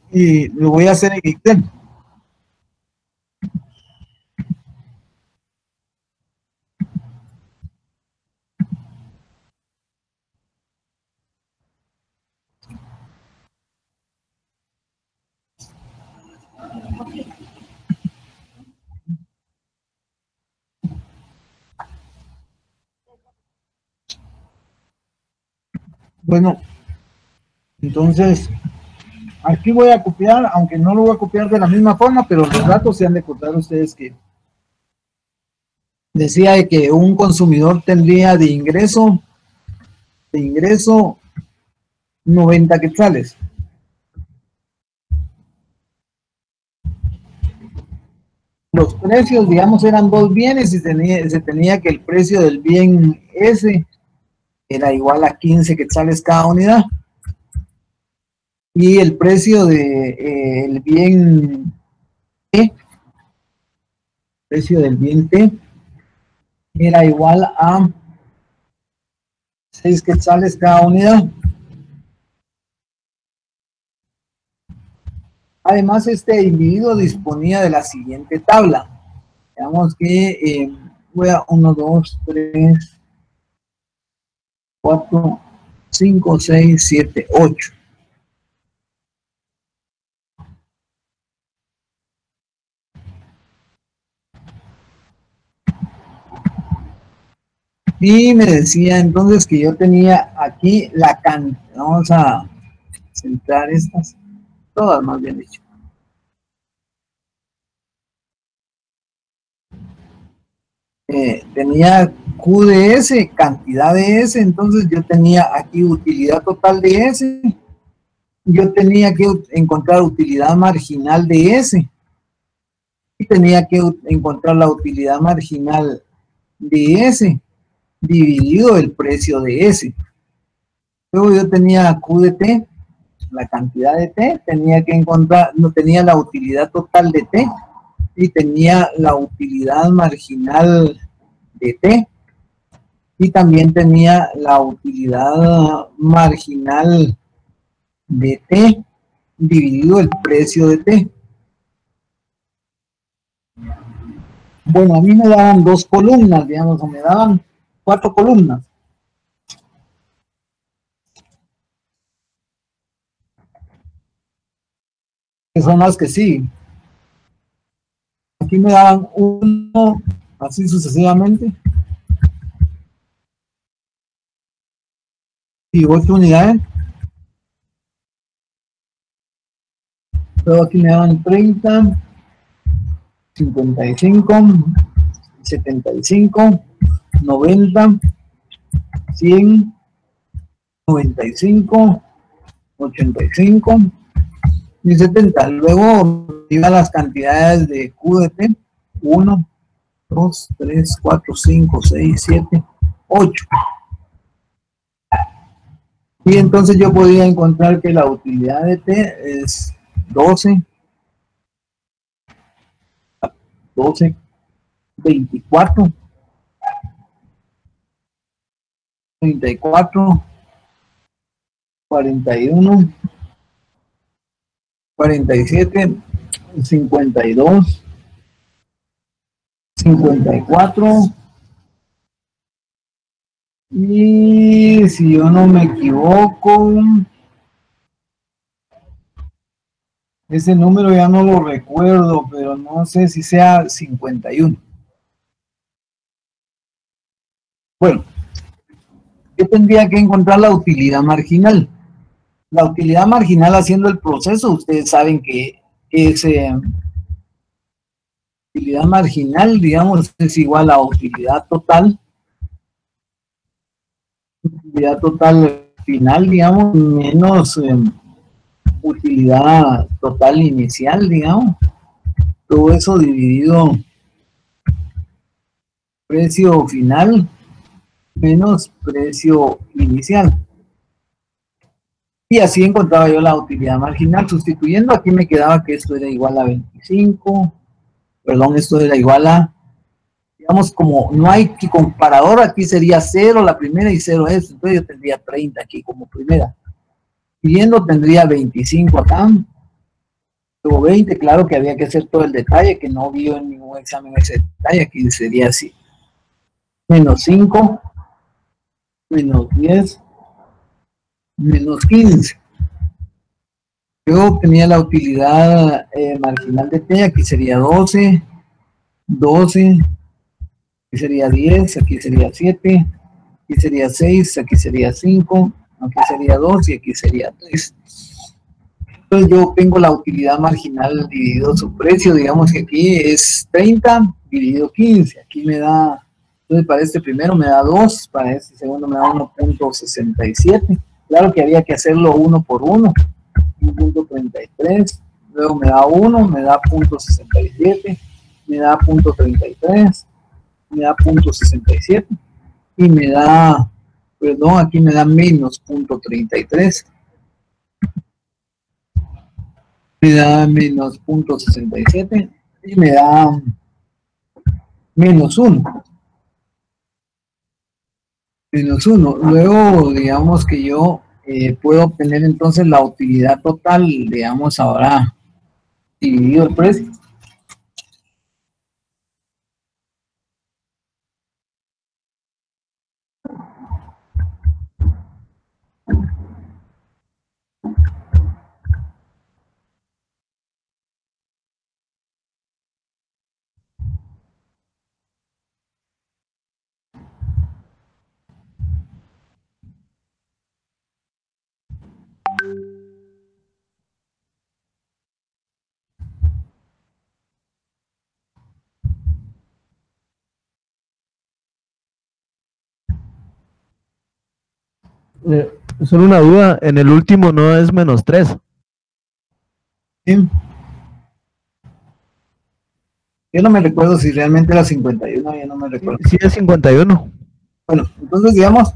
y lo voy a hacer en Excel. Bueno, entonces aquí voy a copiar, aunque no lo voy a copiar de la misma forma, pero los datos se han de contar ustedes que decía de que un consumidor tendría de ingreso 90 quetzales. Los precios, digamos, eran dos bienes y se tenía que el precio del bien S era igual a 15 quetzales cada unidad. Y el precio de el bien T, precio del bien T, era igual a 6 quetzales cada unidad. Además, este individuo disponía de la siguiente tabla. Digamos que voy a 1, 2, 3, 4, 5, 6, 7, 8. Y me decía entonces que yo tenía aquí la cantidad. Vamos a centrar estas, todas más bien dicho. Tenía Q de S, cantidad de S, entonces yo tenía aquí utilidad total de S. Yo tenía que encontrar utilidad marginal de S. Y tenía que encontrar la utilidad marginal de S dividido el precio de S. Luego yo tenía Q de T, la cantidad de T, tenía que encontrar, no tenía la utilidad total de T y tenía la utilidad marginal de T y también tenía la utilidad marginal de T dividido el precio de T. Bueno, a mí me daban 2 columnas, digamos, o me daban 4 columnas. Que son las que sí. Aquí me daban 1, así sucesivamente. Y 8 unidades. Luego aquí me daban 30, 55, 75, 90, 100, 95, 85 y 70. Luego iban las cantidades de Q de T. 1, 2, 3, 4, 5, 6, 7, 8. Y entonces yo podía encontrar que la utilidad de T es 12, 24, 34, 41, 47, 52, 54 y si yo no me equivoco, ese número ya no lo recuerdo, pero no sé si sea 51. Bueno, yo tendría que encontrar la utilidad marginal. La utilidad marginal haciendo el proceso, ustedes saben que es utilidad marginal, digamos, es igual a utilidad total. Utilidad total final, digamos, menos utilidad total inicial, digamos. Todo eso dividido precio final menos precio inicial. Y así encontraba yo la utilidad marginal. Sustituyendo, aquí me quedaba que esto era igual a 25. Perdón, esto era igual a, digamos, como no hay comparador, aquí sería 0 la primera y 0 esto. Entonces yo tendría 30 aquí como primera. Siguiendo tendría 25 acá. Luego 20, claro que había que hacer todo el detalle, que no vio en ningún examen ese detalle, aquí sería así. Menos 5, menos 10, menos 15. Luego tenía la utilidad marginal de T, aquí sería 12, 12, aquí sería 10, aquí sería 7, aquí sería 6, aquí sería 5, aquí sería 2 y aquí sería 3. Entonces yo tengo la utilidad marginal dividido su precio, digamos que aquí es 30 dividido 15, aquí me da, entonces para este primero me da 2, para este segundo me da 1.67, claro que había que hacerlo uno por uno, 1.33, luego me da 1, me da 0.67, me da 0.33, me da 0.67 y me da, perdón, aquí me da menos 0.33. Me da menos 0.67 y me da menos 1. Menos 1. Luego, digamos que yo puedo obtener entonces la utilidad total, digamos, ahora dividido el precio. Solo una duda, en el último no es menos 3. ¿Sí? Yo no me recuerdo si realmente era 51, ya no me recuerdo. Sí, es 51. Bueno, entonces digamos,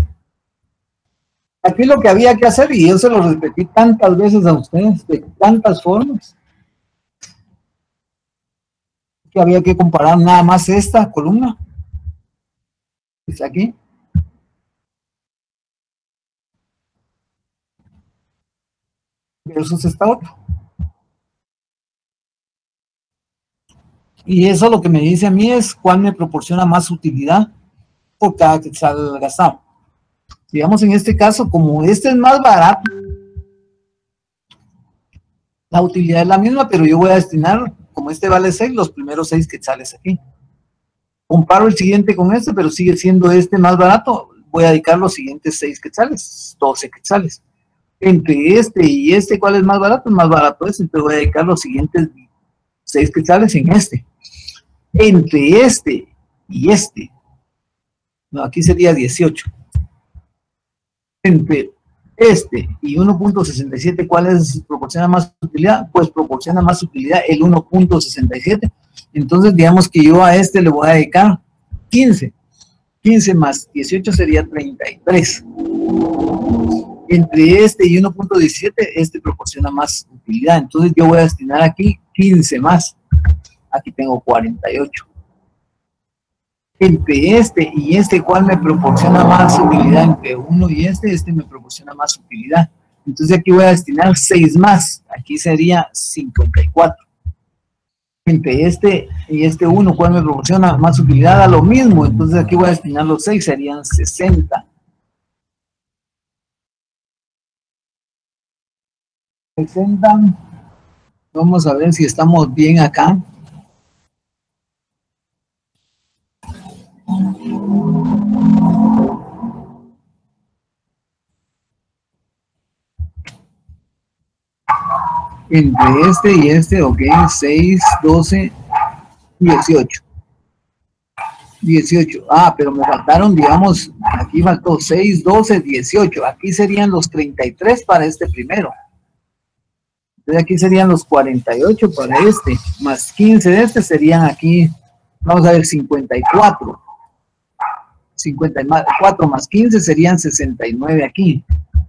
aquí lo que había que hacer, y yo se lo repetí tantas veces a ustedes, de tantas formas, que había que comparar nada más esta columna, que está aquí, versus esta otra. Y eso lo que me dice a mí es cuál me proporciona más utilidad por cada quetzal gastado. Digamos en este caso, como este es más barato, la utilidad es la misma, pero yo voy a destinar, como este vale 6, los primeros 6 quetzales aquí. Comparo el siguiente con este, pero sigue siendo este más barato, voy a dedicar los siguientes 6 quetzales, 12 quetzales. Entre este y este, ¿cuál es más barato? El más barato es, entonces voy a dedicar los siguientes 6 quetzales en este. Entre este y este, no, aquí sería 18. Entre este y 1.67, ¿cuál es, proporciona más utilidad? Pues proporciona más utilidad el 1.67. Entonces, digamos que yo a este le voy a dedicar 15. 15 más 18 sería 33. Entre este y 1.17, este proporciona más utilidad. Entonces, yo voy a destinar aquí 15 más. Aquí tengo 48. Entre este y este, ¿cuál me proporciona más utilidad? Entre uno y este me proporciona más utilidad. Entonces aquí voy a destinar 6 más. Aquí sería 54. Entre este y este 1, ¿cuál me proporciona más utilidad? A lo mismo. Entonces aquí voy a destinar los 6, serían 60. 60. Vamos a ver si estamos bien acá. Entre este y este, ok, 6, 12, 18. 18. Ah, pero me faltaron, digamos, aquí faltó 6, 12, 18. Aquí serían los 33 para este primero. Entonces aquí serían los 48 para este, más 15 de este serían aquí, vamos a ver, 54. 54 más 15 serían 69 aquí.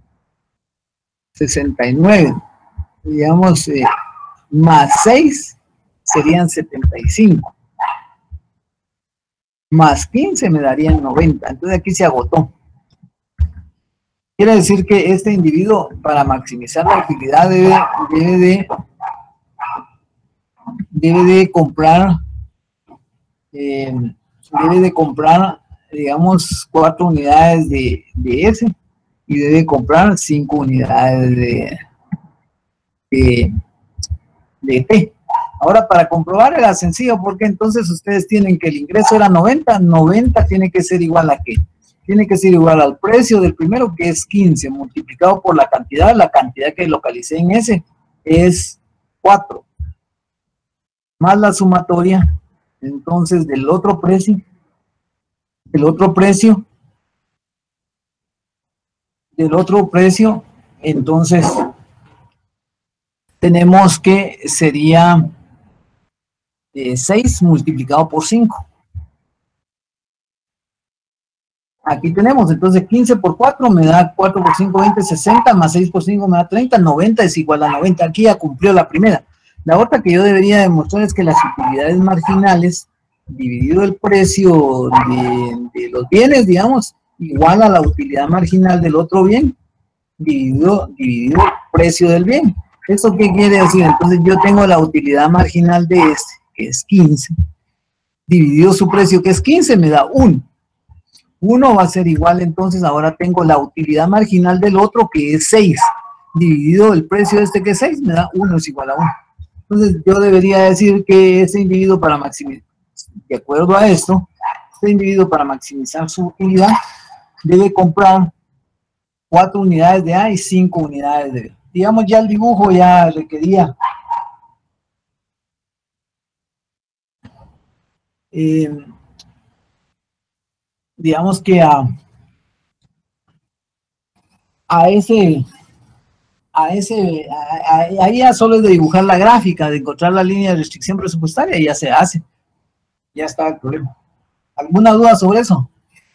69. Digamos, más 6 serían 75. Más 15 me darían 90. Entonces aquí se agotó. Quiere decir que este individuo, para maximizar la utilidad, debe de debe de comprar, digamos, 4 unidades de S y debe comprar 5 unidades de T. Ahora, para comprobar era sencillo, porque entonces ustedes tienen que el ingreso era 90, 90 tiene que ser igual a ¿qué? Tiene que ser igual al precio del primero, que es 15, multiplicado por la cantidad que localicé en S es 4, más la sumatoria, entonces del otro precio, entonces tenemos que sería 6 multiplicado por 5. Aquí tenemos, entonces 15 por 4 me da 4 por 5, 20, 60, más 6 por 5 me da 30, 90 es igual a 90. Aquí ya cumplió la primera. La otra que yo debería demostrar es que las utilidades marginales, dividido el precio de los bienes, digamos, igual a la utilidad marginal del otro bien, dividido el precio del bien. ¿Esto qué quiere decir? Entonces yo tengo la utilidad marginal de este, que es 15, dividido su precio, que es 15, me da 1. 1 va a ser igual, entonces ahora tengo la utilidad marginal del otro, que es 6, dividido el precio de este, que es 6, me da 1 es igual a 1. Entonces yo debería decir que este individuo, para maximizar, de acuerdo a esto, este individuo para maximizar su utilidad debe comprar 4 unidades de A y 5 unidades de B. Digamos, ya el dibujo ya requería digamos que ahí ya solo es de dibujar la gráfica, de encontrar la línea de restricción presupuestaria y ya se hace. Ya está el problema. ¿Alguna duda sobre eso?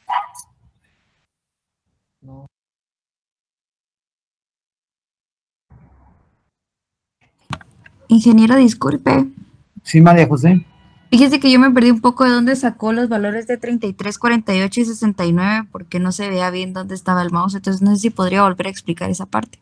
No. Ingeniero, disculpe. Sí, María José. Fíjese que yo me perdí un poco de dónde sacó los valores de 33, 48 y 69, porque no se veía bien dónde estaba el mouse, entonces no sé si podría volver a explicar esa parte.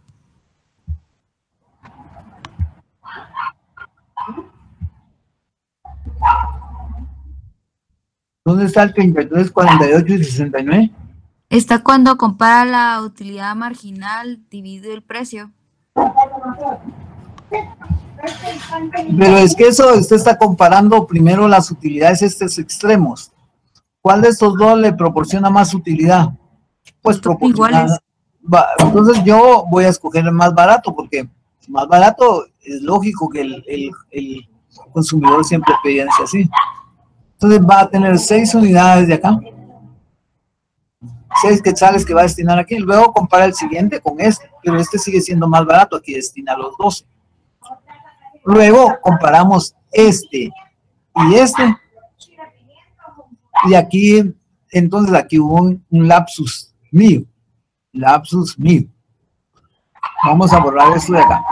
¿Dónde está el 33, 48 y 69? Está cuando compara la utilidad marginal dividido el precio. Pero es que eso usted está comparando primero las utilidades estos extremos. ¿Cuál de estos dos le proporciona más utilidad? Pues proporciona. Entonces yo voy a escoger el más barato, porque más barato es lógico que el consumidor siempre piense así. Entonces va a tener 6 unidades de acá, 6 quetzales que va a destinar aquí. Luego compara el siguiente con este, pero este sigue siendo más barato, aquí destina los 12. Luego comparamos este y este, y aquí, entonces aquí hubo un lapsus mío. Vamos a borrar esto de acá.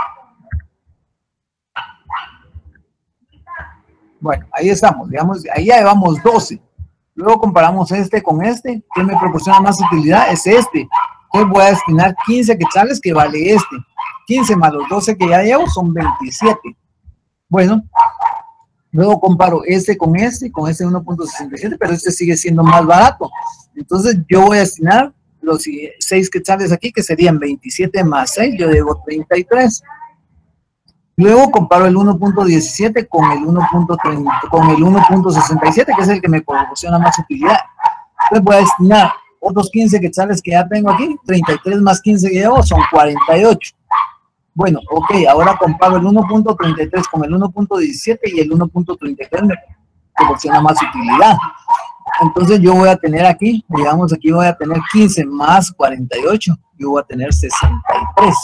Bueno, ahí estamos, digamos, ahí ya llevamos 12. Luego comparamos este con este. ¿Qué me proporciona más utilidad? Es este. Entonces voy a destinar 15 quetzales que vale este. 15 más los 12 que ya llevo son 27. Bueno, luego comparo este con este 1.67, pero este sigue siendo más barato. Entonces yo voy a destinar los 6 quetzales aquí, que serían 27 más 6, yo debo 33. Luego comparo el 1.17 con el 1.30, con el 1.67, que es el que me proporciona más utilidad. Entonces voy a destinar otros 15 quetzales que ya tengo aquí, 33 más 15 que llevo son 48. Bueno, ok, ahora comparo el 1.33 con el 1.17 y el 1.33 me proporciona más utilidad. Entonces yo voy a tener aquí, digamos aquí voy a tener 15 más 48, yo voy a tener 63.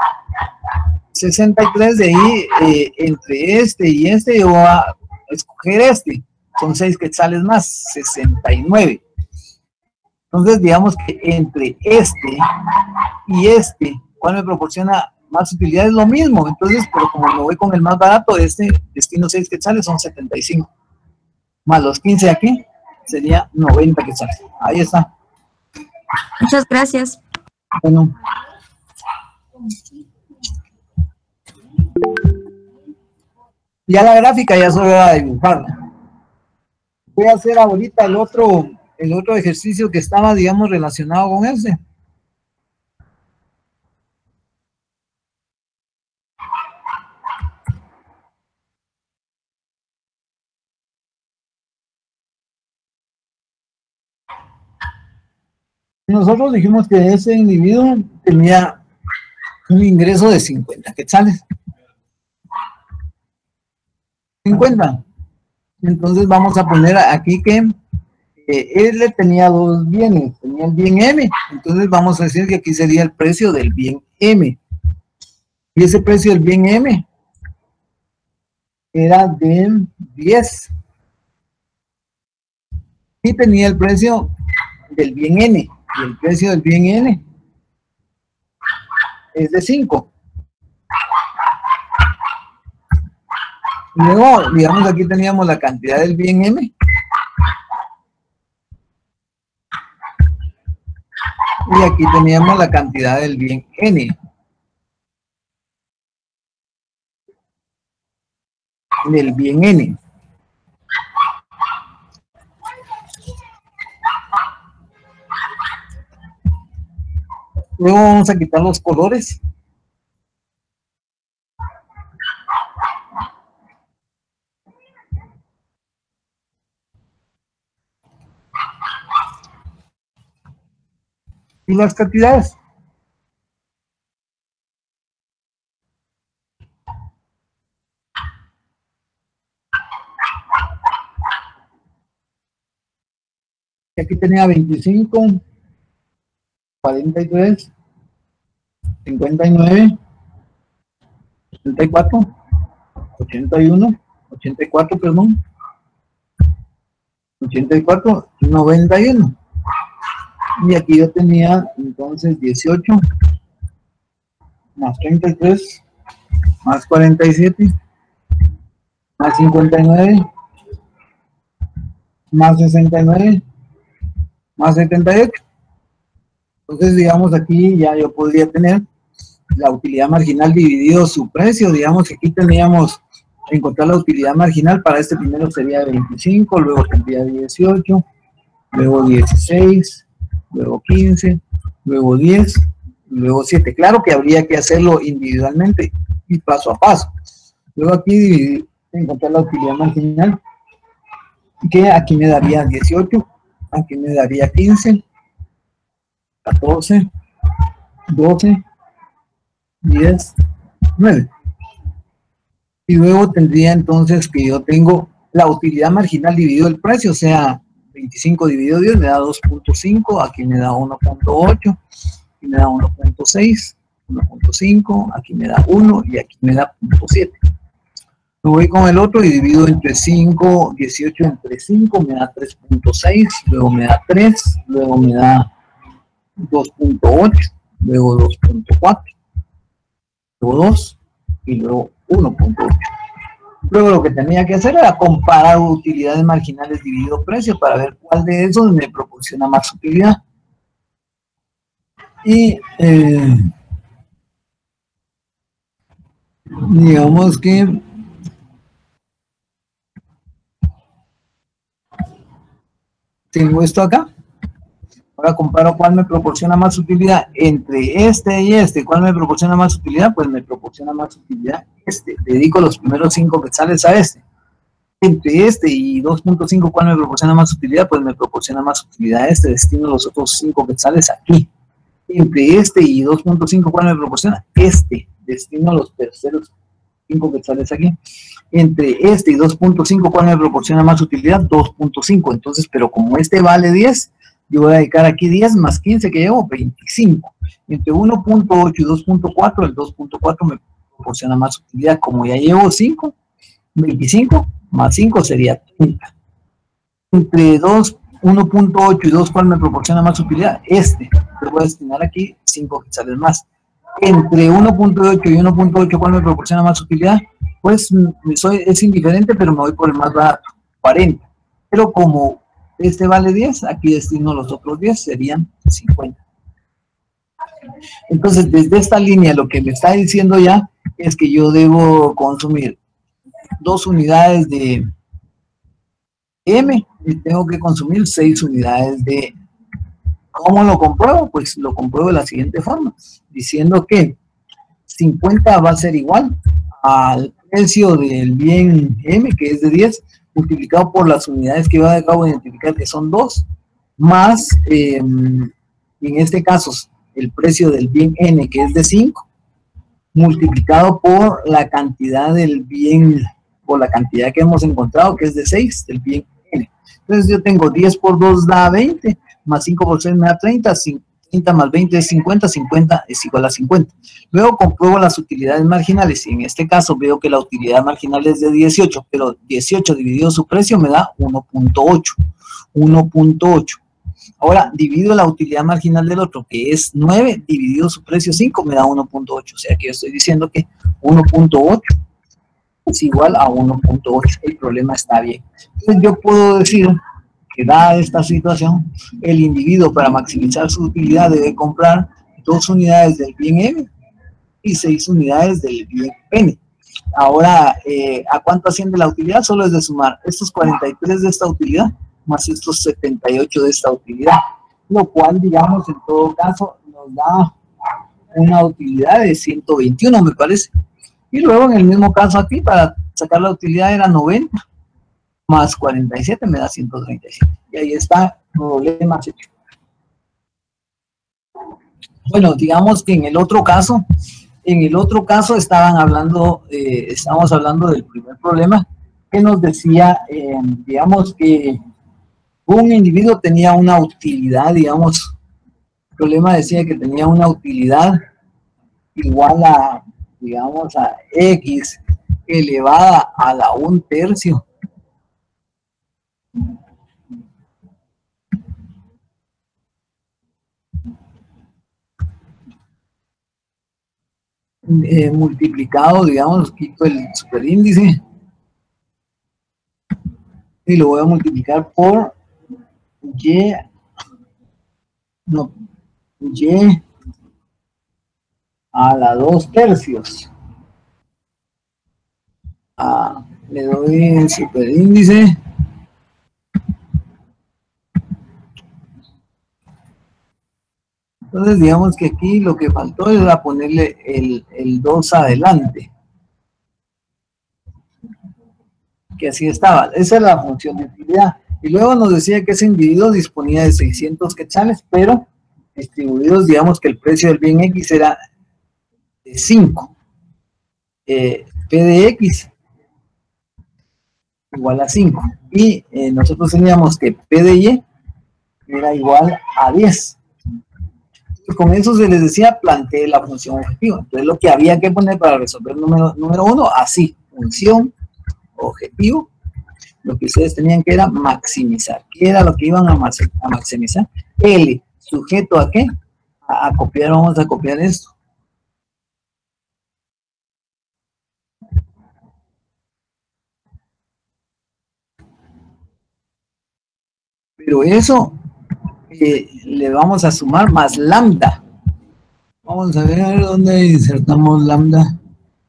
63 de ahí, entre este y este, yo voy a escoger este, son 6 quetzales más, 69. Entonces digamos que entre este y este, ¿cuál me proporciona más utilidad? Es lo mismo. Entonces, pero como me voy con el más barato, este destino 6 quetzales son 75. Más los 15 aquí, sería 90 quetzales. Ahí está. Muchas gracias. Bueno. Ya la gráfica ya solo era dibujarla. Voy a hacer ahorita el otro ejercicio que estaba, digamos, relacionado con ese. Nosotros dijimos que ese individuo tenía un ingreso de 50 quetzales. 50. Entonces vamos a poner aquí que él le tenía dos bienes, tenía el bien M. Entonces vamos a decir que aquí sería el precio del bien M. Y ese precio del bien M era de 10. Y tenía el precio del bien N. Y el precio del bien N es de 5. Luego, digamos, aquí teníamos la cantidad del bien M. Y aquí teníamos la cantidad del bien N. Del bien N. Luego vamos a quitar los colores. Y las cantidades. Y aquí tenía 25, 43, 59, 84, 81, 84, perdón, 84, 91. Y aquí yo tenía entonces 18, más 33, más 47, más 59, más 69, más 78. Entonces, digamos, aquí ya yo podría tener la utilidad marginal dividido su precio. Digamos que aquí teníamos encontrar la utilidad marginal. Para este primero sería 25, luego tendría 18, luego 16, luego 15, luego 10, luego 7. Claro que habría que hacerlo individualmente y paso a paso. Luego aquí dividir, encontrar la utilidad marginal, que aquí me daría 18, aquí me daría 15, 14, 12, 10, 9. Y luego tendría entonces que yo tengo la utilidad marginal dividido el precio, o sea, 25 dividido 10 me da 2.5, aquí me da 1.8, aquí me da 1.6, 1.5, aquí me da 1 y aquí me da 0.7. Me voy con el otro y divido entre 5, 18 entre 5, me da 3.6, luego me da 3, luego me da 2.8, luego 2.4, luego 2 y luego 1.8. Luego lo que tenía que hacer era comparar utilidades marginales dividido precio para ver cuál de esos me proporciona más utilidad. Y digamos que tengo esto acá. Ahora comparo cuál me proporciona más utilidad entre este y este. ¿Cuál me proporciona más utilidad? Pues me proporciona más utilidad este. Dedico los primeros 5 quetzales a este. Entre este y 2.5, ¿cuál me proporciona más utilidad? Pues me proporciona más utilidad este. Destino los otros 5 quetzales aquí. Entre este y 2.5, ¿cuál me proporciona? Este. Destino los terceros 5 quetzales aquí. Entre este y 2.5, ¿cuál me proporciona más utilidad? 2.5. Entonces, pero como este vale 10, yo voy a dedicar aquí 10 más 15 que llevo, 25. Entre 1.8 y 2.4, el 2.4 me proporciona más utilidad. Como ya llevo 5, 25 más 5 sería 30. Entre 1.8 y 2, ¿cuál me proporciona más utilidad? Este. Le voy a destinar aquí 5 quetzales más. Entre 1.8 y 1.8, ¿cuál me proporciona más utilidad? Pues es indiferente, pero me voy por el más barato, 40. Pero como este vale 10, aquí destino los otros 10, serían 50. Entonces, desde esta línea, lo que me está diciendo ya es que yo debo consumir 2 unidades de M y tengo que consumir 6 unidades de E. ¿Cómo lo compruebo? Pues lo compruebo de la siguiente forma, diciendo que 50 va a ser igual al precio del bien M, que es de 10, multiplicado por las unidades que acabo de identificar, que son 2, más, en este caso, el precio del bien N, que es de 5, multiplicado por la cantidad del bien, por la cantidad que hemos encontrado, que es de 6, del bien N. Entonces yo tengo 10 por 2 da 20, más 5 por 6 me da 30, 30 más 20 es 50, 50 es igual a 50. Luego compruebo las utilidades marginales y en este caso veo que la utilidad marginal es de 18, pero 18 dividido su precio me da 1.8. 1.8. Ahora divido la utilidad marginal del otro, que es 9, dividido su precio 5, me da 1.8. O sea que yo estoy diciendo que 1.8 es igual a 1.8. El problema está bien. Entonces yo puedo decir que dada esta situación, el individuo para maximizar su utilidad debe comprar 2 unidades del bien M y 6 unidades del bien N. Ahora, ¿a cuánto asciende la utilidad? Solo es de sumar estos 43 de esta utilidad más estos 78 de esta utilidad, lo cual, digamos, en todo caso, nos da una utilidad de 121, me parece. Y luego, en el mismo caso aquí, para sacar la utilidad era 90, más 47 me da 137. Y ahí está, problemas hechos. Bueno, digamos que en el otro caso estábamos hablando del primer problema, que nos decía, digamos que un individuo tenía una utilidad, digamos, el problema decía que tenía una utilidad igual a, digamos, a X elevada a la 1/3. Multiplicado, digamos, quito el superíndice y lo voy a multiplicar por Y, no, Y a la 2/3. Le doy el superíndice. Entonces, digamos que aquí lo que faltó era ponerle el 2 adelante. Que así estaba. Esa es la función de utilidad. Y luego nos decía que ese individuo disponía de 600 quetzales, pero distribuidos, digamos que el precio del bien X era de 5. P de X igual a 5. Y nosotros teníamos que P de Y era igual a 10. Con eso se les decía, plantee la función objetiva. Entonces lo que había que poner para resolver el número 1, así, función objetivo, lo que ustedes tenían que era maximizar. ¿Qué era lo que iban a maximizar? L, sujeto a qué? A copiar, vamos a copiar esto. Pero eso le vamos a sumar más lambda. Vamos a ver dónde insertamos lambda.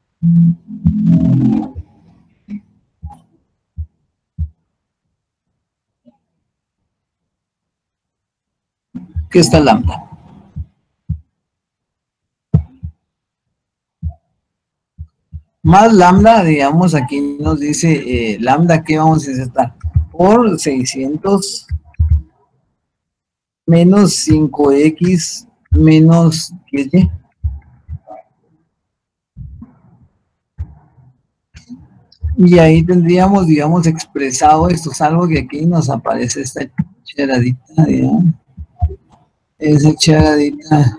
¿Qué está lambda? Más lambda, digamos, aquí nos dice lambda, ¿qué vamos a insertar? Por 600 menos 5x menos 10y. Y ahí tendríamos, digamos, expresado esto, salvo que aquí nos aparece esta charadita, digamos. Esa charadita.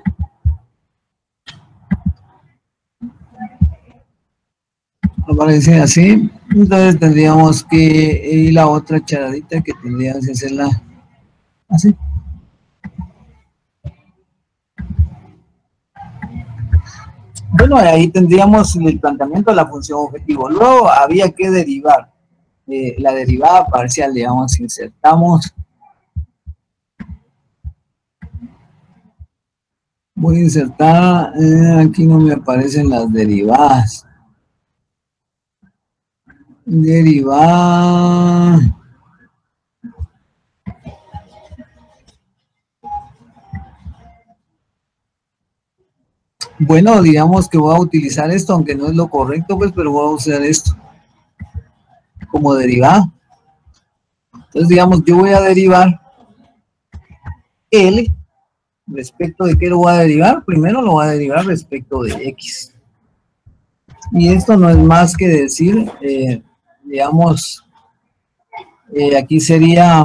Aparece así. Entonces tendríamos que ir la otra charadita que tendríamos que hacerla así. Bueno, ahí tendríamos el planteamiento de la función objetivo. Luego había que derivar la derivada parcial, digamos, insertamos. Voy a insertar, aquí no me aparecen las derivadas. Derivar. Bueno, digamos que voy a utilizar esto, aunque no es lo correcto, pues, pero voy a usar esto como derivada. Entonces, digamos, yo voy a derivar L respecto de qué lo voy a derivar. Primero lo voy a derivar respecto de X. Y esto no es más que decir, digamos, aquí sería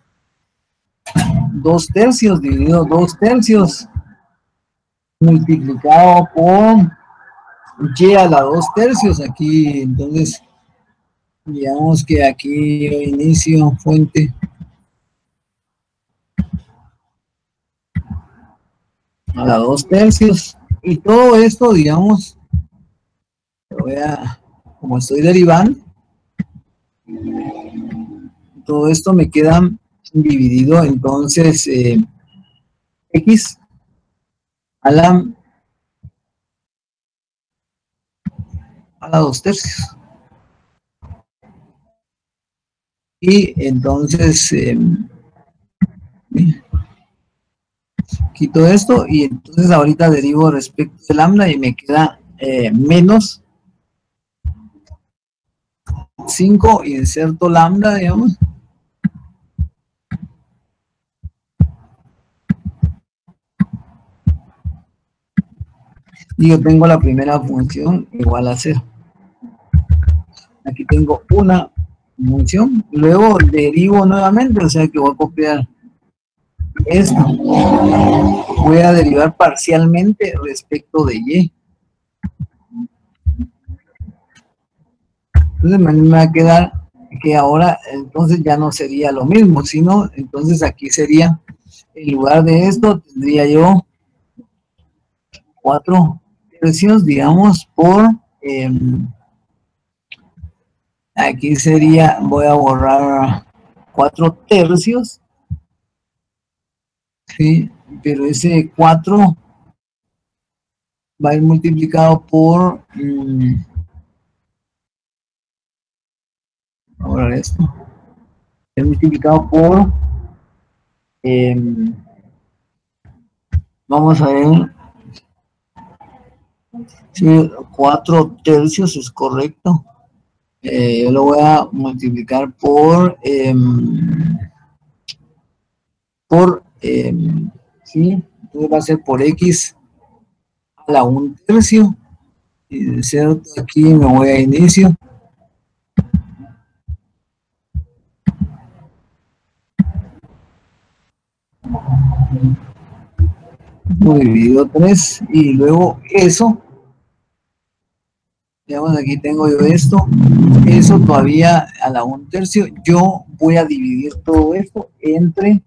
2/3 dividido 2/3 multiplicado por y a la 2/3 aquí. Entonces, digamos que aquí inicio fuente a la 2/3 y todo esto, digamos, como estoy derivando, todo esto me queda dividido, entonces X a la 2/3. Y entonces quito esto y entonces ahorita derivo respecto de lambda y me queda menos 5, inserto lambda, digamos. Y yo tengo la primera función igual a 0. Aquí tengo una función, luego derivo nuevamente, o sea que voy a copiar esto. Voy a derivar parcialmente respecto de y. Entonces me va a quedar que ahora entonces ya no sería lo mismo, sino entonces aquí sería, en lugar de esto, tendría yo 4/3, digamos, por aquí sería, voy a borrar 4/3, ¿sí? Pero ese 4 va a ir multiplicado por, ahora esto, es multiplicado por, vamos a ver, si 4/3 es correcto. Yo lo voy a multiplicar por sí, entonces va a ser por X a la 1/3, y de cierto aquí me voy a inicio. Dividido 3 y luego eso, digamos aquí tengo yo esto, eso todavía a la 1/3, yo voy a dividir todo esto entre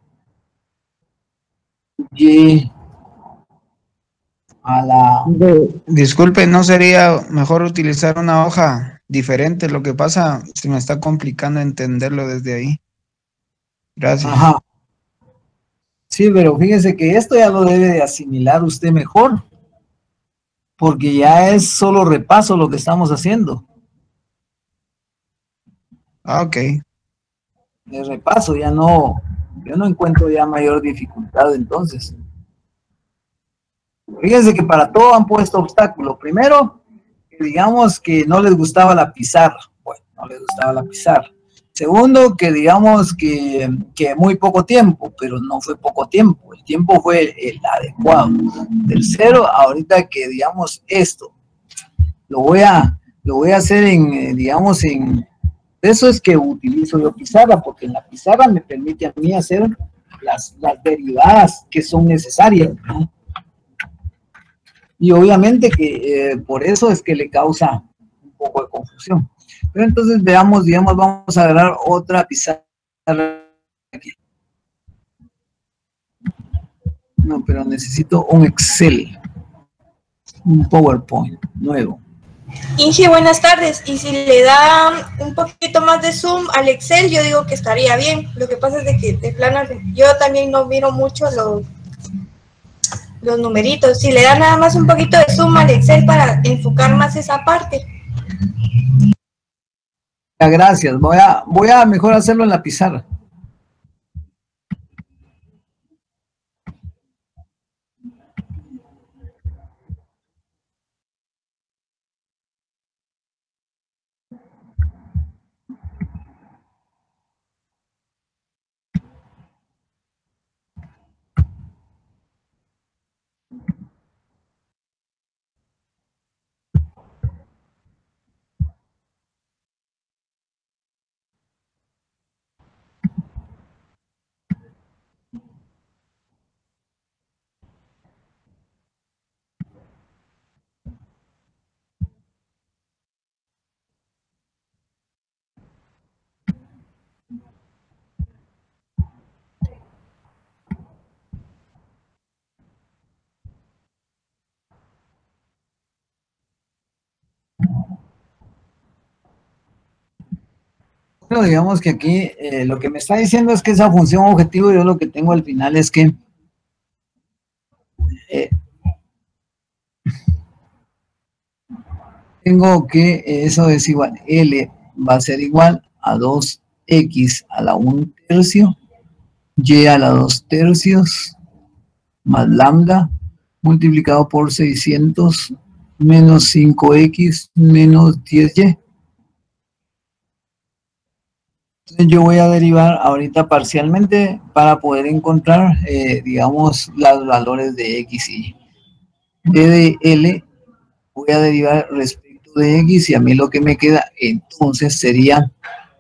y a la... Disculpe, ¿no sería mejor utilizar una hoja diferente? Lo que pasa, se me está complicando entenderlo desde ahí. Gracias. Ajá. Sí, pero fíjese que esto ya lo debe de asimilar usted mejor, porque ya es solo repaso lo que estamos haciendo. Ah, ok. El repaso, ya no, yo no encuentro ya mayor dificultad entonces. Fíjense que para todo han puesto obstáculos. Primero, digamos que no les gustaba la pizarra. Bueno, no les gustaba la pizarra. Segundo, que digamos que muy poco tiempo, pero no fue poco tiempo. El tiempo fue el adecuado. Tercero, ahorita que digamos esto, lo voy a hacer en, digamos, en... Eso es que utilizo yo pizarra, porque en la pizarra me permite a mí hacer las derivadas que son necesarias, ¿no? Y obviamente que por eso es que le causa un poco de confusión. Pero entonces veamos, digamos, vamos a agarrar otra pizarra aquí. No, pero necesito un Excel, un PowerPoint nuevo. Inge, buenas tardes. Y si le da un poquito más de zoom al Excel, yo digo que estaría bien. Lo que pasa es de que de plano yo también no miro mucho los numeritos. Si le da nada más un poquito de zoom al Excel para enfocar más esa parte. Ya, gracias. Voy a mejor hacerlo en la pizarra. Bueno, digamos que aquí lo que me está diciendo es que esa función objetivo, yo lo que tengo al final es que tengo que eso es igual, L va a ser igual a 2x a la 1/3, y a la 2/3, más lambda, multiplicado por 600, menos 5x, menos 10y. Entonces yo voy a derivar ahorita parcialmente para poder encontrar, digamos, los valores de x y y. D de L voy a derivar respecto de x y a mí lo que me queda entonces sería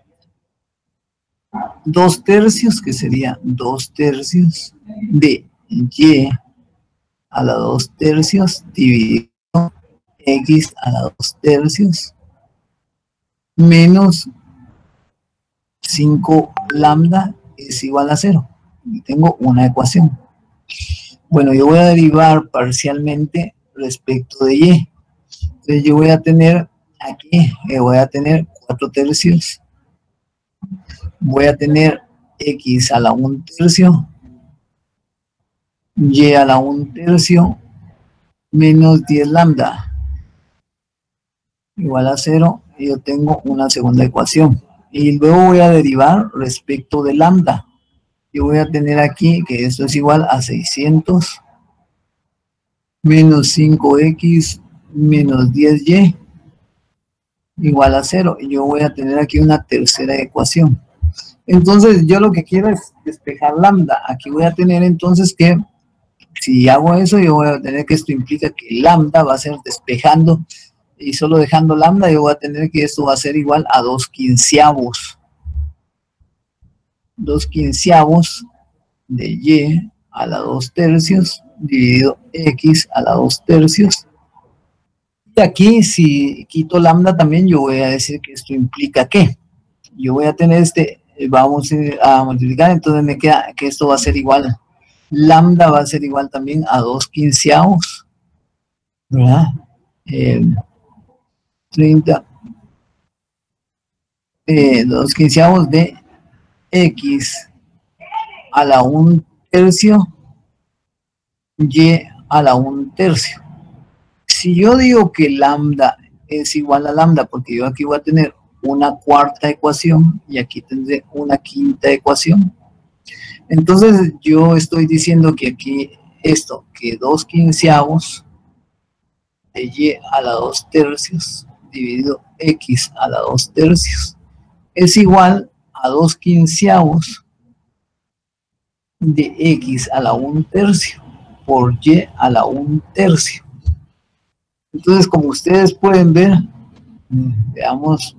2/3, que sería 2/3 de y a la 2/3 dividido x a la 2/3 menos 5 lambda es igual a 0. Y tengo una ecuación. Bueno, yo voy a derivar parcialmente respecto de y. Entonces yo voy a tener aquí, voy a tener 4/3. Voy a tener x a la 1/3, y a la 1/3 menos 10 lambda igual a 0, y yo tengo una segunda ecuación. Y luego voy a derivar respecto de lambda. Yo voy a tener aquí que esto es igual a 600 menos 5x menos 10y igual a 0. Y yo voy a tener aquí una tercera ecuación. Entonces yo lo que quiero es despejar lambda. Aquí voy a tener entonces que si hago eso, yo voy a tener que esto implica que lambda va a ser despejando, y solo dejando lambda yo voy a tener que esto va a ser igual a 2/15. 2/15 de y a la 2/3 dividido x a la 2/3. Y aquí si quito lambda también yo voy a decir que esto implica que yo voy a tener vamos a multiplicar, entonces me queda que esto va a ser igual, lambda va a ser igual también a 2/15, ¿verdad? 30, 2/15 de x a la 1/3 y a la 1/3. Si yo digo que lambda es igual a lambda, porque yo aquí voy a tener una cuarta ecuación y aquí tendré una quinta ecuación, entonces yo estoy diciendo que aquí esto, que 2/15 de y a la 2/3 dividido x a la 2/3 es igual a 2/15 de x a la 1/3 por y a la 1/3. Entonces, como ustedes pueden ver, veamos,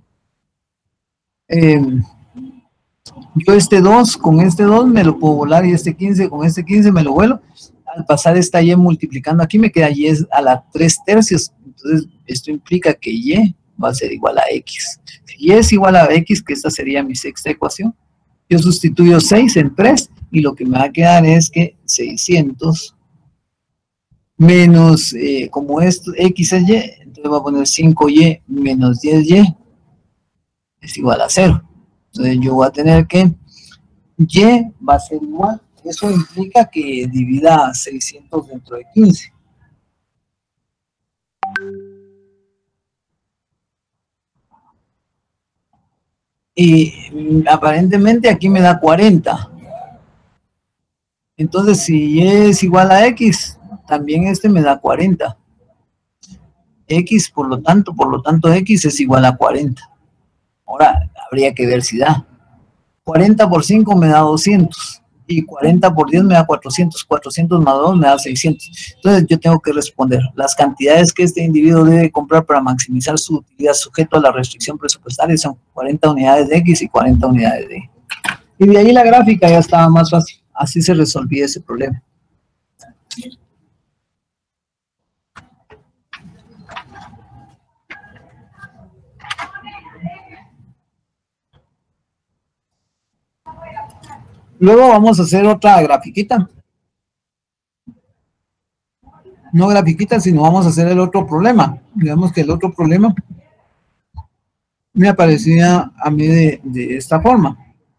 yo este 2 con este 2 me lo puedo volar, y este 15 con este 15 me lo vuelo. Al pasar esta y multiplicando aquí me queda y es a la 3/3. Entonces esto implica que y va a ser igual a x. Si y es igual a x, que esta sería mi sexta ecuación, yo sustituyo 6 en 3 y lo que me va a quedar es que 600 menos, como esto x es y, entonces voy a poner 5y menos 10y es igual a 0. Entonces yo voy a tener que y va a ser igual, eso implica que divida 600 dentro de 15. y aparentemente aquí me da 40. Entonces, si Y es igual a X, también este me da 40. X, por lo tanto, X es igual a 40. Ahora, habría que ver si da. 40 por 5 me da 200. Y 40 por 10 me da 400. 400 más 2 me da 600. Entonces, yo tengo que responder. Las cantidades que este individuo debe comprar para maximizar su utilidad sujeto a la restricción presupuestaria son 40 unidades de X y 40 unidades de Y. Y de ahí la gráfica ya estaba más fácil. Así se resolvía ese problema. Luego vamos a hacer otra grafiquita. No grafiquita, sino vamos a hacer el otro problema. Digamos que el otro problema me aparecía a mí de esta forma.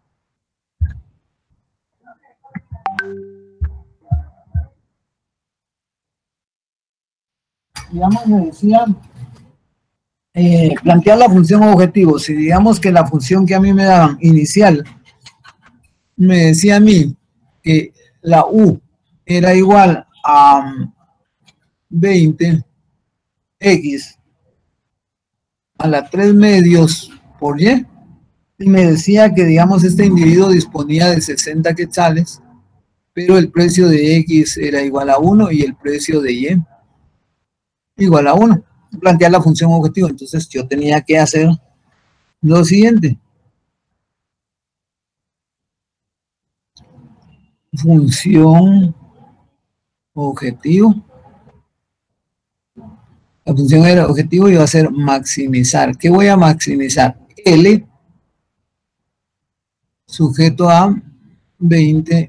Digamos, me decía plantear la función objetivo. Si digamos que la función que a mí me daban inicial me decía a mí que la U era igual a 20x a la 3 medios por Y, y me decía que, digamos, este individuo disponía de 60 quetzales, pero el precio de X era igual a 1 y el precio de Y igual a 1. Plantear la función objetivo. Entonces yo tenía que hacer lo siguiente. Función objetivo. La función era objetivo y va a ser maximizar. ¿Qué voy a maximizar? L sujeto a 20x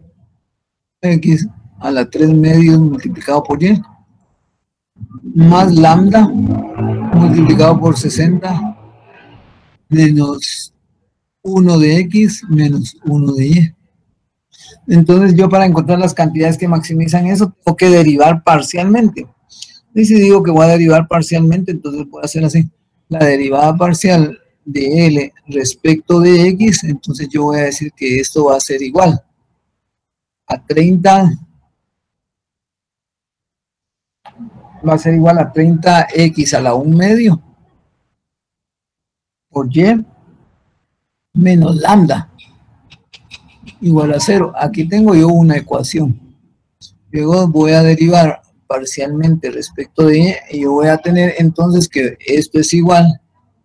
a la 3 medios multiplicado por Y más lambda multiplicado por 60 menos 1 de X menos 1 de Y. Entonces yo, para encontrar las cantidades que maximizan eso, tengo que derivar parcialmente. Y si digo que voy a derivar parcialmente, entonces voy a hacer así. La derivada parcial de L respecto de X, entonces yo voy a decir que esto va a ser igual a 30, va a ser igual a 30x a la 1 medio por Y menos lambda igual a 0. Aquí tengo yo una ecuación. Luego voy a derivar parcialmente respecto de Y, y yo voy a tener entonces que esto es igual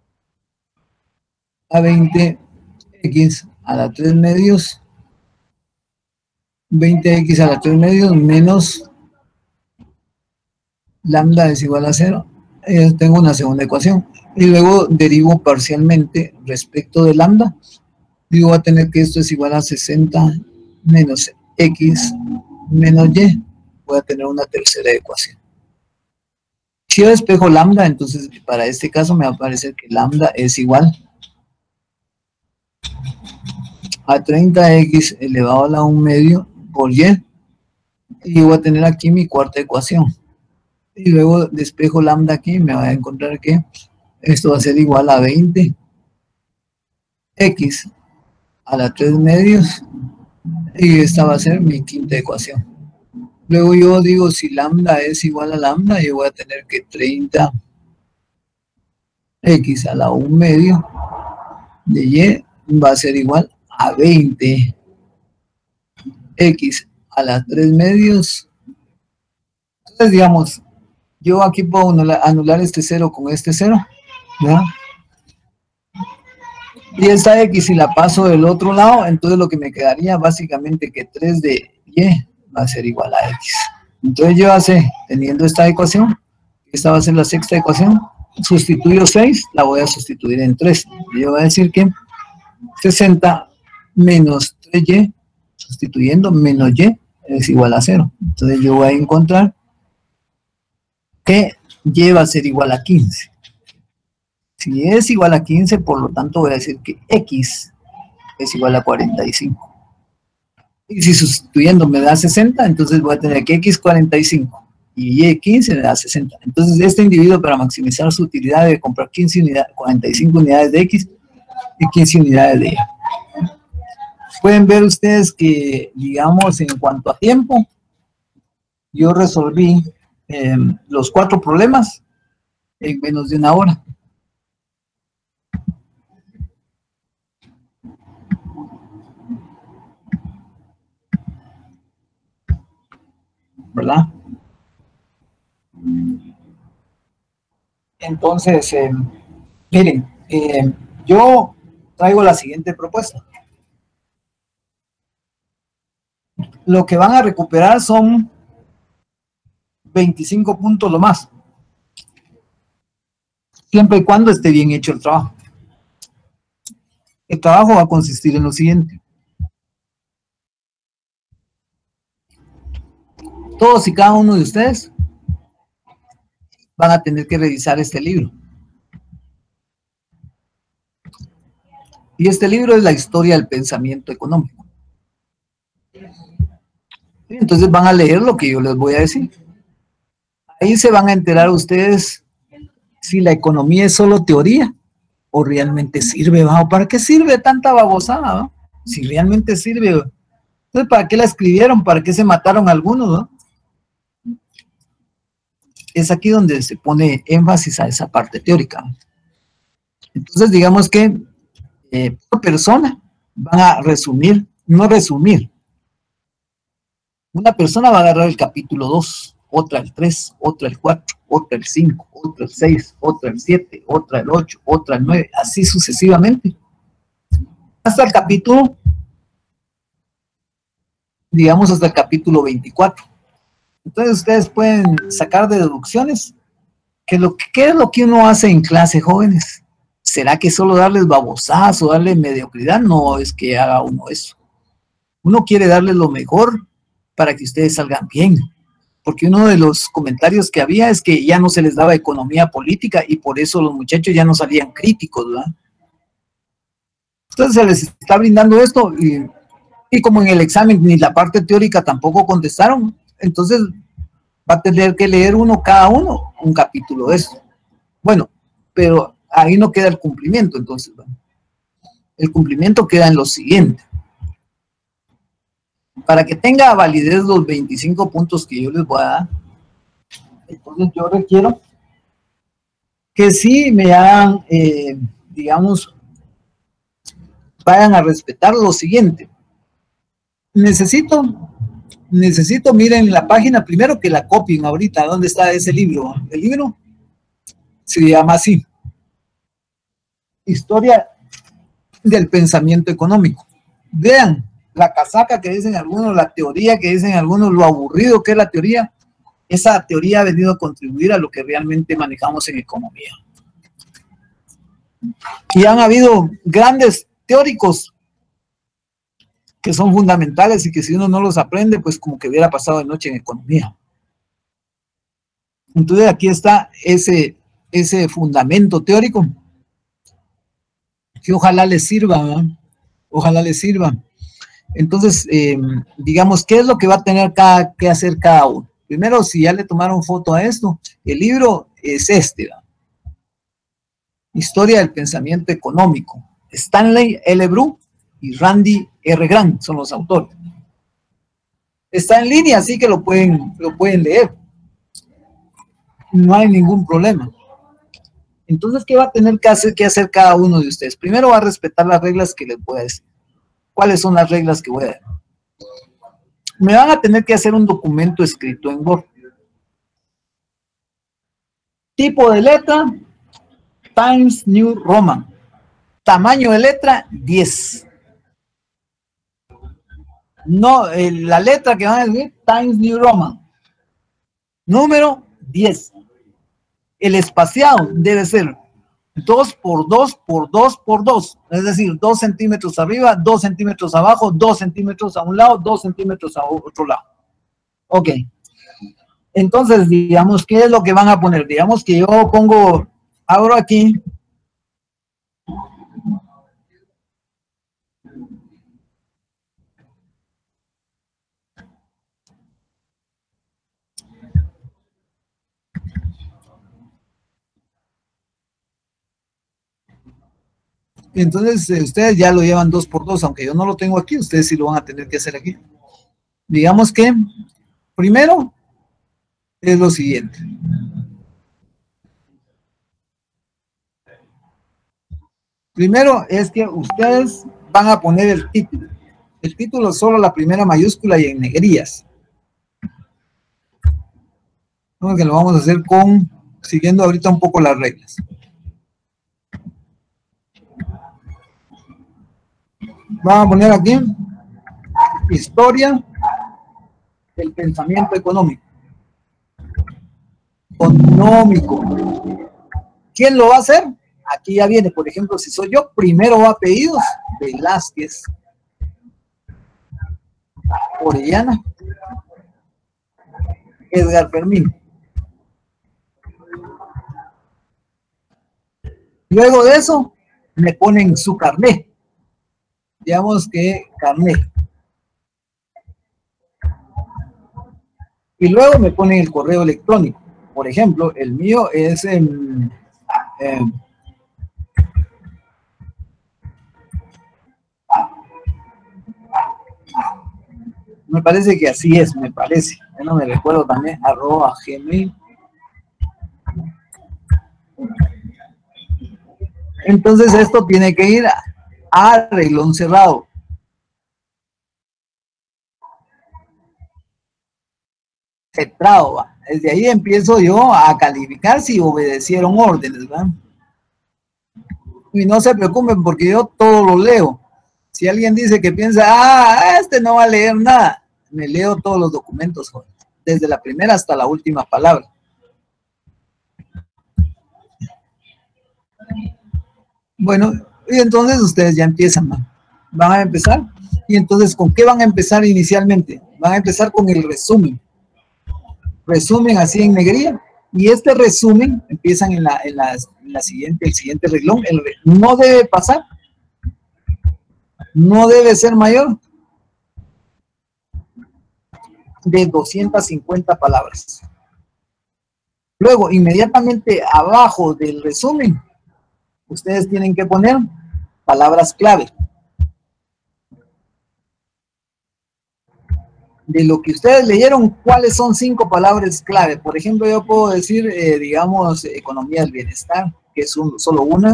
a 20x a la 3 medios, 20x a la 3 medios menos lambda es igual a 0. Tengo una segunda ecuación. Y luego derivo parcialmente respecto de lambda. Digo, voy a tener que esto es igual a 60 menos X menos Y. Voy a tener una tercera ecuación. Si yo despejo lambda, entonces para este caso me va a parecer que lambda es igual a 30x elevado a la 1 medio por Y. Y voy a tener aquí mi cuarta ecuación. Y luego despejo lambda aquí, me voy a encontrar que esto va a ser igual a 20x a la 3 medios, y esta va a ser mi quinta ecuación. Luego yo digo, si lambda es igual a lambda, yo voy a tener que 30x a la 1 medio de Y va a ser igual a 20x a la 3 medios. Entonces, digamos, yo aquí puedo anular este 0 con este 0, ¿verdad? Y esta X, si la paso del otro lado, entonces lo que me quedaría básicamente que 3 de Y va a ser igual a X. Entonces yo teniendo esta ecuación, esta va a ser la sexta ecuación, sustituyo 6, la voy a sustituir en 3. Yo voy a decir que 60 menos 3Y, sustituyendo menos Y, es igual a 0. Entonces yo voy a encontrar que Y va a ser igual a 15. Si es igual a 15, por lo tanto voy a decir que X es igual a 45. Y si sustituyendo me da 60, entonces voy a tener que X 45 y Y 15 me da 60. Entonces este individuo, para maximizar su utilidad, debe comprar 45 unidades de X 15 unidades de ella. Pueden ver ustedes que, digamos, en cuanto a tiempo, yo resolví los 4 problemas en menos de 1 hora. ¿Verdad? Entonces, miren, yo traigo la siguiente propuesta. Lo que van a recuperar son 25 puntos lo más, siempre y cuando esté bien hecho el trabajo. El trabajo va a consistir en lo siguiente. Todos y cada uno de ustedes van a tener que revisar este libro. Y este libro es la historia del pensamiento económico. Entonces van a leer lo que yo les voy a decir. Ahí se van a enterar ustedes si la economía es solo teoría o realmente sirve, ¿va? ¿Para qué sirve tanta babosada, va? Si realmente sirve, entonces ¿para qué la escribieron? ¿Para qué se mataron algunos, va? Es aquí donde se pone énfasis a esa parte teórica. Entonces digamos que por persona van a resumir, no resumir. Una persona va a agarrar el capítulo 2, otra el 3, otra el 4, otra el 5, otra el 6, otra el 7, otra el 8, otra el 9, así sucesivamente. Hasta el capítulo, digamos hasta el capítulo 24. Entonces ustedes pueden sacar de deducciones que ¿qué es lo que uno hace en clase, jóvenes? ¿Será que solo darles babosadas o darles mediocridad? No es que haga uno eso. Uno quiere darles lo mejor para que ustedes salgan bien. Porque uno de los comentarios que había es que ya no se les daba economía política y por eso los muchachos ya no salían críticos, ¿verdad? Entonces se les está brindando esto y como en el examen ni la parte teórica tampoco contestaron, entonces va a tener que leer cada uno un capítulo de esto. Bueno, pero ahí no queda el cumplimiento, entonces, ¿verdad? El cumplimiento queda en lo siguiente. Para que tenga validez los 25 puntos que yo les voy a dar, entonces yo requiero que sí me hagan, digamos, vayan a respetar lo siguiente. Necesito, miren la página, primero que la copien ahorita, ¿dónde está ese libro? El libro se llama así, Historia del Pensamiento Económico. Vean la casaca que dicen algunos, la teoría que dicen algunos, lo aburrido que es la teoría. Esa teoría ha venido a contribuir a lo que realmente manejamos en economía. Y han habido grandes teóricos que son fundamentales y que si uno no los aprende, pues como que hubiera pasado de noche en economía. Entonces aquí está ese fundamento teórico que ojalá les sirva, ¿verdad? Ojalá les sirva. Entonces, digamos, ¿qué es lo que va a tener que hacer cada uno? Primero, si ya le tomaron foto a esto, el libro es este, ¿verdad? Historia del Pensamiento Económico. Stanley L. Bru y Randy R. Grant son los autores. Está en línea, así que lo pueden leer. No hay ningún problema. Entonces, ¿qué va a tener que hacer cada uno de ustedes? Primero va a respetar las reglas que les voy a decir. ¿Cuáles son las reglas que voy a dar? Me van a tener que hacer un documento escrito en Word. Tipo de letra, Times New Roman. Tamaño de letra, 10. No, la letra que van a escribir, Times New Roman. Número 10. El espaciado debe ser 2 por 2 por 2 por 2. Es decir, 2 centímetros arriba, 2 centímetros abajo, 2 centímetros a un lado, 2 centímetros a otro lado. Ok. Entonces, digamos, ¿qué es lo que van a poner? Digamos que yo abro aquí. Entonces, ustedes ya lo llevan 2 por 2, aunque yo no lo tengo aquí, ustedes sí lo van a tener que hacer aquí. Digamos que, primero, es lo siguiente. Primero es que ustedes van a poner el título. El título solo la primera mayúscula y en negrillas. Entonces, que lo vamos a hacer siguiendo ahorita un poco las reglas. Vamos a poner aquí historia del pensamiento económico. ¿Quién lo va a hacer? Aquí ya viene, por ejemplo, si soy yo, primero va apellidos, Velázquez, Orellana, Edgar Fermín. Luego de eso, me ponen su carnet. Digamos que carnet. Y luego me ponen el correo electrónico. Por ejemplo, el mío es me parece que así es, me parece. Yo no me recuerdo también, @gmail. Entonces esto tiene que ir a renglón cerrado. Centrado, ¿va? Desde ahí empiezo yo a calificar si obedecieron órdenes, ¿verdad? Y no se preocupen porque yo todo lo leo. Si alguien dice que piensa, este no va a leer nada, me leo todos los documentos, joder, desde la primera hasta la última palabra. Bueno, y entonces ustedes ya empiezan, ¿no? Van a empezar. Y entonces, ¿con qué van a empezar inicialmente? Van a empezar con el resumen. Resumen así en negrilla. Y este resumen empiezan en el siguiente renglón. No debe pasar. No debe ser mayor de 250 palabras. Luego, inmediatamente abajo del resumen, ustedes tienen que poner palabras clave. De lo que ustedes leyeron, ¿cuáles son 5 palabras clave? Por ejemplo, yo puedo decir, digamos, economía del bienestar, que es solo una.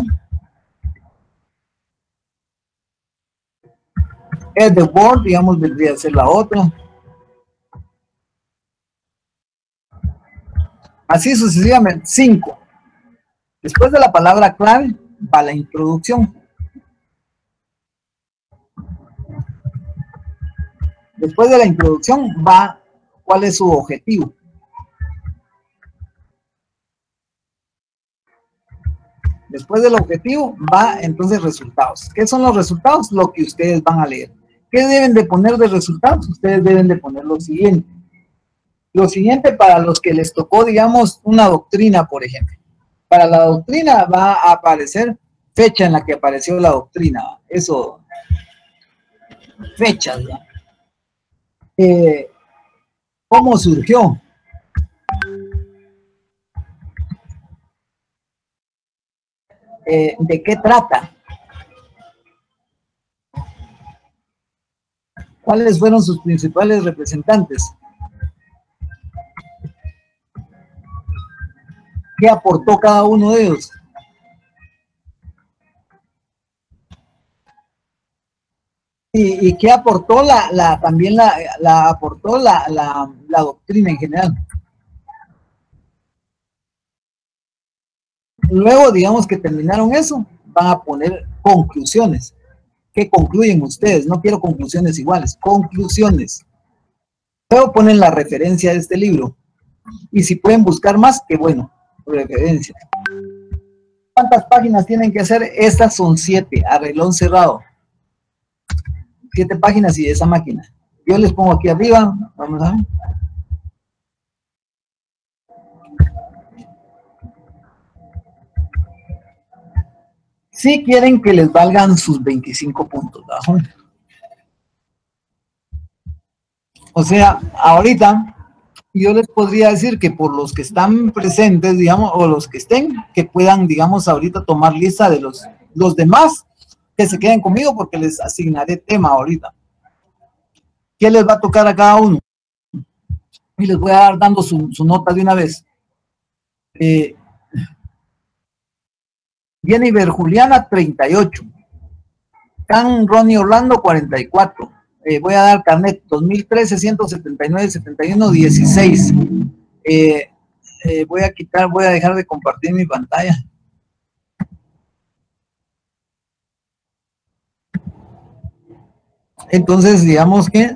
At the board, digamos, vendría a ser la otra. Así sucesivamente, 5. Después de la palabra clave, va la introducción. Después de la introducción va cuál es su objetivo. Después del objetivo va entonces resultados. ¿Qué son los resultados? Lo que ustedes van a leer. ¿Qué deben de poner de resultados? Ustedes deben de poner lo siguiente. Lo siguiente para los que les tocó, digamos, una doctrina, por ejemplo. Para la doctrina va a aparecer fecha en la que apareció la doctrina. Eso, fechas, ¿ya? ¿Cómo surgió? ¿De qué trata? ¿Cuáles fueron sus principales representantes? ¿Qué aportó cada uno de ellos? ¿Y qué aportó también aportó la doctrina en general? Luego, digamos que terminaron eso, van a poner conclusiones. ¿Qué concluyen ustedes? No quiero conclusiones iguales, conclusiones. Luego ponen la referencia de este libro. Y si pueden buscar más, qué bueno, referencia. ¿Cuántas páginas tienen que hacer? Estas son 7, a renglón cerrado. 7 páginas y de esa máquina. Yo les pongo aquí arriba, vamos a ver. Si quieren que les valgan sus 25 puntos, ¿no? O sea, ahorita yo les podría decir que por los que están presentes, digamos, o los que estén, que puedan, digamos, ahorita tomar lista de los demás, que se queden conmigo porque les asignaré tema ahorita. ¿Qué les va a tocar a cada uno? Y les voy a dar dando su nota de una vez. Jennifer Juliana, 38. Can Ronnie Orlando, 44. Voy a dar carnet 2013, 179, 71, 16. Voy a dejar de compartir mi pantalla. Entonces, digamos que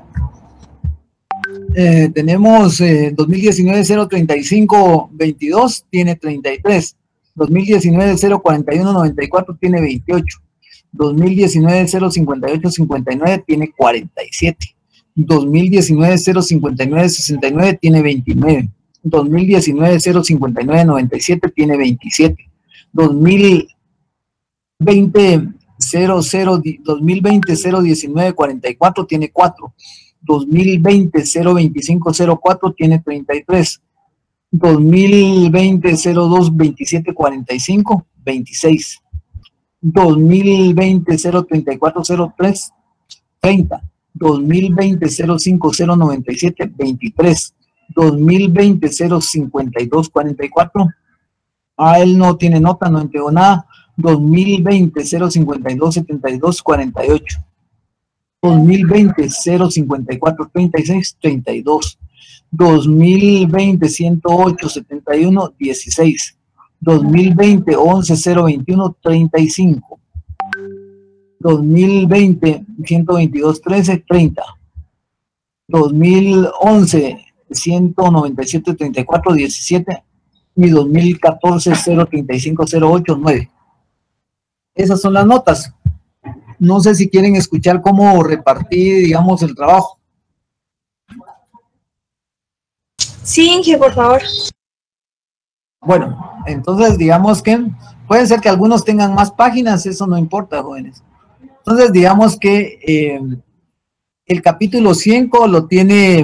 tenemos 2019 035 22 tiene 33, 2019 041 94 tiene 28, 2019 058 59 tiene 47, 2019 059 69 tiene 29, 2019 059 97 tiene 27, 2020 019 44 tiene 4, 2020 025 04 tiene 33, 2020 02 27 45 26, 2020 034 03 30, 2020 05 097 23, 2020 052 44. Él no tiene nota, no entregó nada. 2020 052 72 48, 2020 054 36 32, 2020 108 71 16, 2020 11 021 35, 2020 122 13 30, 2011 197 34 17 y 2014 035 08 9. Esas son las notas. No sé si quieren escuchar cómo repartí, digamos, el trabajo. Sí, Inge, por favor. Bueno, entonces digamos que puede ser que algunos tengan más páginas, eso no importa, jóvenes. Entonces digamos que el capítulo 5 lo tiene...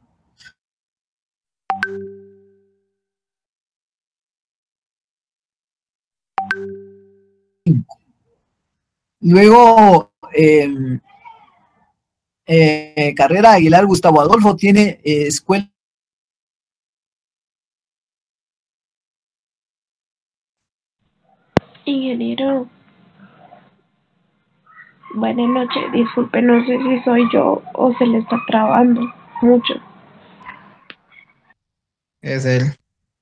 Luego, Carrera Aguilar Gustavo Adolfo tiene escuela. Ingeniero, buenas noches. Disculpe, no sé si soy yo o se le está trabando mucho. Es él.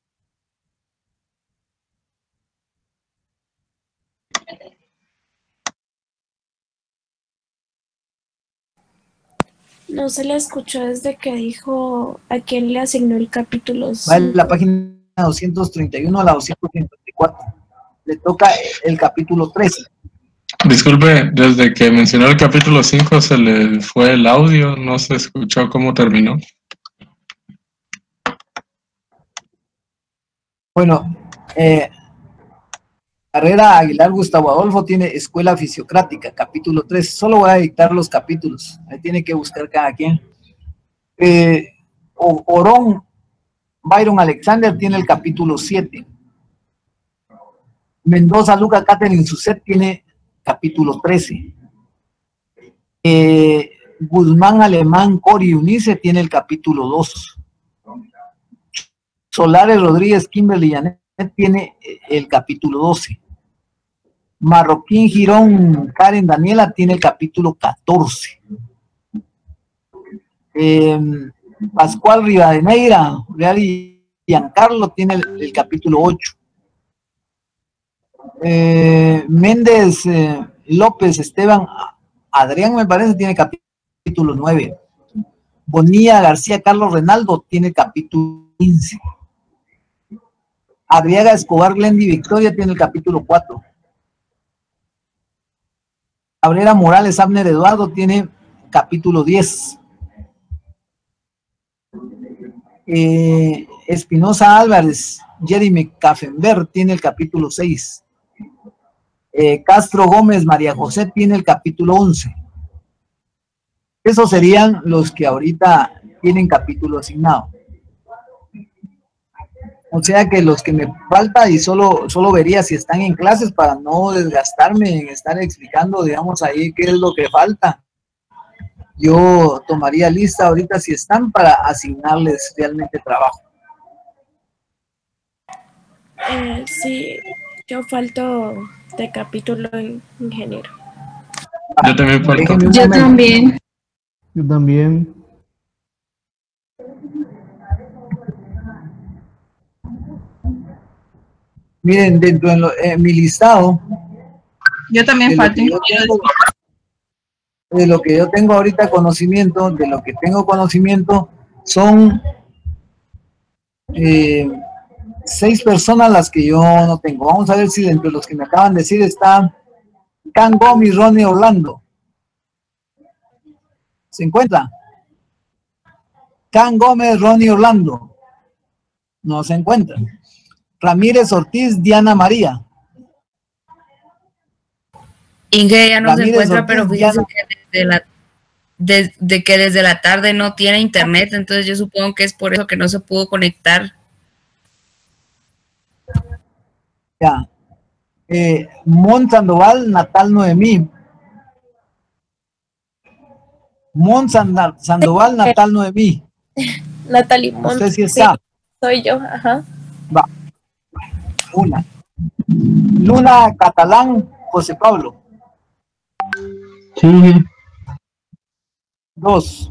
No se le escuchó desde que dijo a quién le asignó el capítulo Va en la página 231 a la 234. Le toca el capítulo 13. Disculpe, desde que mencionó el capítulo 5 se le fue el audio, no se escuchó cómo terminó. Bueno, Carrera Aguilar Gustavo Adolfo tiene Escuela Fisiocrática, capítulo 3. Solo voy a dictar los capítulos. Ahí tiene que buscar cada quien. Orón Byron Alexander tiene el capítulo 7. Mendoza Luca Catherine Suset tiene capítulo 13. Guzmán Alemán Cori Eunice tiene el capítulo 2. Solares Rodríguez Kimberly Janet tiene el capítulo 12. Marroquín Girón Karen Daniela tiene el capítulo 14. Pascual Rivadeneira Real y Giancarlo tiene el capítulo 8. Méndez López Esteban Adrián, me parece, tiene capítulo 9. Bonilla García Carlos Renaldo tiene el capítulo 15. Arriaga Escobar Glendy Victoria tiene el capítulo 4. Cabrera Morales Abner Eduardo tiene capítulo 10. Espinosa Álvarez Jeremy Kaffenberg tiene el capítulo 6. Castro Gómez María José tiene el capítulo 11. Esos serían los que ahorita tienen capítulo asignado. O sea que los que me falta, y solo vería si están en clases para no desgastarme en estar explicando, digamos, ahí qué es lo que falta. Yo tomaría lista ahorita si están para asignarles realmente trabajo. Sí, yo falto de capítulo ingeniero. Yo también falto. Déjenme un Yo momento. también. Yo también. Miren, dentro de mi listado, Yo también de lo, falto. que yo tengo, de lo que yo tengo ahorita conocimiento, de lo que tengo conocimiento, son 6 personas las que yo no tengo. Vamos a ver si dentro de los que me acaban de decir está Can Gómez, Ronnie Orlando. ¿Se encuentra? Can Gómez, Ronnie Orlando. No se encuentra. Ramírez Ortiz, Diana María. Inge ya no se Ramírez encuentra, Ortiz, pero fíjese Diana. que desde la tarde no tiene internet, entonces yo supongo que es por eso que no se pudo conectar. Ya. Mon Sandoval, Natal Noemí. Mon Sandoval, Natal Noemí. Natalie Mont, Usted sí está. soy yo, ajá. Va. Una. Luna Catalán, José Pablo. Sí. 2.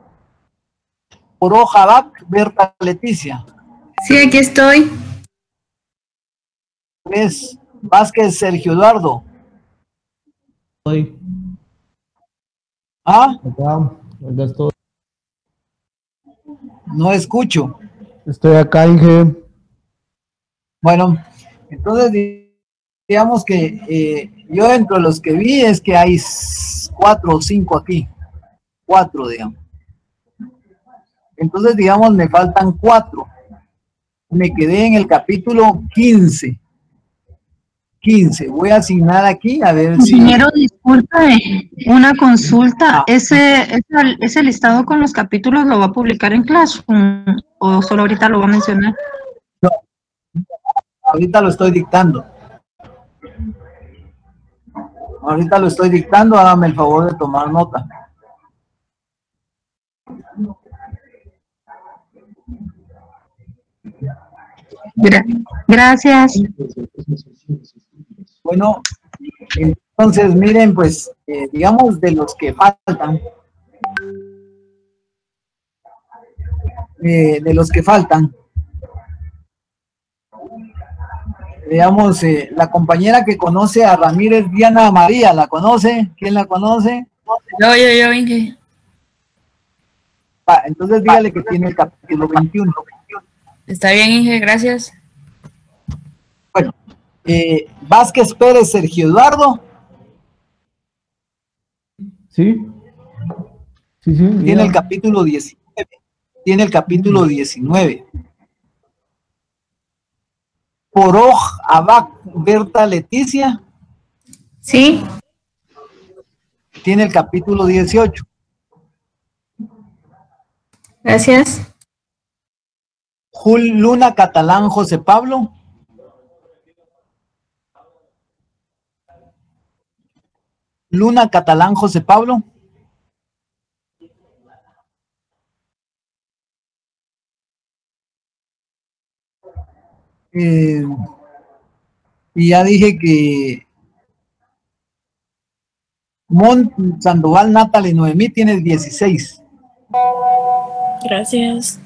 Oro Jabac, Berta Leticia. Sí, aquí estoy. 3. Vázquez Sergio Eduardo. Estoy ¿Ah? acá estoy. No escucho. Estoy acá, Inge. Bueno, entonces digamos que yo entre los que vi es que hay 4 o 5 aquí. 4, digamos. Entonces, digamos, me faltan 4. Me quedé en el capítulo 15. 15. Voy a asignar aquí a ver si... Ingeniero, disculpe, una consulta. Ah. ¿Ese listado con los capítulos lo va a publicar en Classroom o solo ahorita lo va a mencionar? Ahorita lo estoy dictando. Hágame el favor de tomar nota. Gracias. Bueno, entonces miren, pues, digamos de los que faltan, digamos, la compañera que conoce a Ramírez, Diana María, ¿la conoce? ¿Quién la conoce? Yo, Inge. Entonces dígale que tiene el capítulo 21. Está bien, Inge, gracias. Bueno, Vázquez Pérez Sergio Eduardo. Sí. Sí, sí. Tiene el capítulo 19. Poroj Abac Berta Leticia. Sí. Tiene el capítulo 18. Gracias. Luna Catalán José Pablo. Luna Catalán José Pablo. Y ya dije que Sandoval Natalie Noemí tiene 16. Gracias.